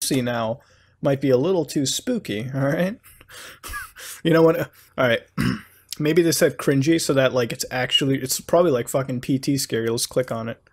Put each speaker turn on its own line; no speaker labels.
see now might be a little too spooky, alright? You know what? Alright. Maybe they said cringy so that, like, it's probably like fucking PT scary. Let's click on it.